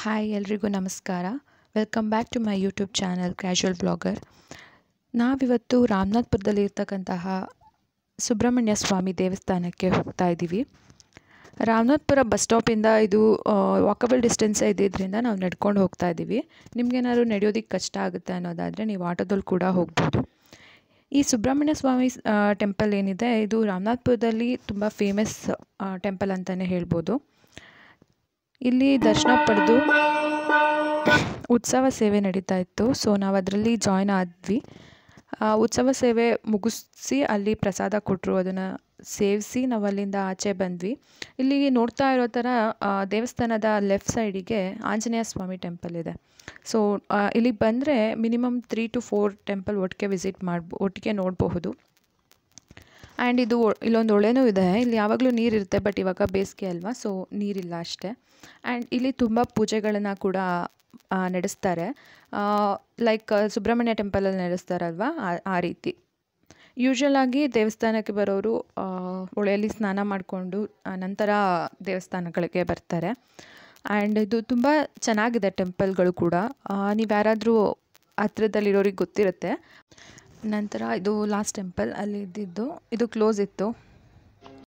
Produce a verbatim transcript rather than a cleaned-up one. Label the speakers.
Speaker 1: Hi ಎಲ್ರಿಗೂ ನಮಸ್ಕಾರ. Welcome back to my YouTube channel casual blogger. ನಾವಿವತ್ತು ರಾಮನಾಥ್ಪುರದಲ್ಲಿ ಇರ್ತಕ್ಕಂತಹ ಸುಬ್ರಹ್ಮಣ್ಯ ಸ್ವಾಮಿ ದೇವಸ್ಥಾನಕ್ಕೆ ಹೋಗ್ತಾ ಇದ್ದೀವಿ. ರಾಮನಾಥ್ಪುರ ಬಸ್ ಸ್ಟಾಪಿಂದ ಇದು ವಾಕಬಲ್ ಡಿಸ್ಟೆನ್ಸೇ ಇದ್ದಿದ್ದರಿಂದ ನಾವು ನಡ್ಕೊಂಡು ಹೋಗ್ತಾ ಇದ್ದೀವಿ. ನಿಮಗೇನಾದ್ರು ನಡೆಯೋದಕ್ಕೆ ಕಷ್ಟ ಆಗುತ್ತೆ ಅನ್ನೋದಾದರೆ ನೀವು ಆಟೋದಲ್ಲಿ ಕೂಡ ಹೋಗ್ಬೋದು. ಈ ಸುಬ್ರಹ್ಮಣ್ಯ ಸ್ವಾಮಿ ಟೆಂಪಲ್ ಏನಿದೆ ಇದು ರಾಮನಾಥ್ಪುರದಲ್ಲಿ ತುಂಬ ಫೇಮಸ್ ಟೆಂಪಲ್ ಅಂತಲೇ ಹೇಳ್ಬೋದು. ಇಲ್ಲಿ ದರ್ಶನ ಪಡೆದು ಉತ್ಸವ ಸೇವೆ ನಡೀತಾ ಇತ್ತು. ಸೊ ನಾವು ಅದರಲ್ಲಿ ಜಾಯ್ನ್ ಆದ್ವಿ. ಉತ್ಸವ ಸೇವೆ ಮುಗಿಸಿ ಅಲ್ಲಿ ಪ್ರಸಾದ ಕೊಟ್ಟರು, ಅದನ್ನು ಸೇವಿಸಿ ನಾವು ಅಲ್ಲಿಂದ ಆಚೆ ಬಂದ್ವಿ. ಇಲ್ಲಿ ನೋಡ್ತಾ ಇರೋ ಥರ ದೇವಸ್ಥಾನದ ಲೆಫ್ಟ್ ಸೈಡಿಗೆ ಆಂಜನೇಯ ಸ್ವಾಮಿ ಟೆಂಪಲ್ ಇದೆ. ಸೊ ಇಲ್ಲಿಗೆ ಬಂದರೆ minimum three to four temple ಒಟ್ಟಿಗೆ ವಿಸಿಟ್ ಮಾಡ್ಬೋ ಒಟ್ಟಿಗೆ ನೋಡಬಹುದು. ಆ್ಯಂಡ್ ಇದು ಇಲ್ಲೊಂದು ಹೊಳೆನೂ ಇದೆ. ಇಲ್ಲಿ ಯಾವಾಗಲೂ ನೀರಿರುತ್ತೆ, ಬಟ್ ಇವಾಗ ಬೇಸಿಗೆ ಅಲ್ವಾ, ಸೊ ನೀರಿಲ್ಲ ಅಷ್ಟೇ. ಆ್ಯಂಡ್ ಇಲ್ಲಿ ತುಂಬ ಪೂಜೆಗಳನ್ನು ಕೂಡ ನಡೆಸ್ತಾರೆ, ಲೈಕ್ ಸುಬ್ರಹ್ಮಣ್ಯ ಟೆಂಪಲಲ್ಲಿ ನಡೆಸ್ತಾರಲ್ವ ಆ ರೀತಿ. ಯೂಶ್ವಲ್ ಆಗಿ ದೇವಸ್ಥಾನಕ್ಕೆ ಬರೋರು ಹೊಳೆಯಲ್ಲಿ ಸ್ನಾನ ಮಾಡಿಕೊಂಡು ನಂತರ ದೇವಸ್ಥಾನಗಳಿಗೆ ಬರ್ತಾರೆ. ಆ್ಯಂಡ್ ಇದು ತುಂಬ ಚೆನ್ನಾಗಿದೆ ಟೆಂಪಲ್ಗಳು ಕೂಡ. ನೀವು ಯಾರಾದರೂ ಹತ್ರದಲ್ಲಿರೋರಿಗೆ ಗೊತ್ತಿರುತ್ತೆ. ನಂತರ ಇದು ಲಾಸ್ಟ್ ಟೆಂಪಲ್ ಅಲ್ಲಿ ಇದ್ದಿದ್ದು, ಇದು ಕ್ಲೋಸ್ ಇತ್ತು.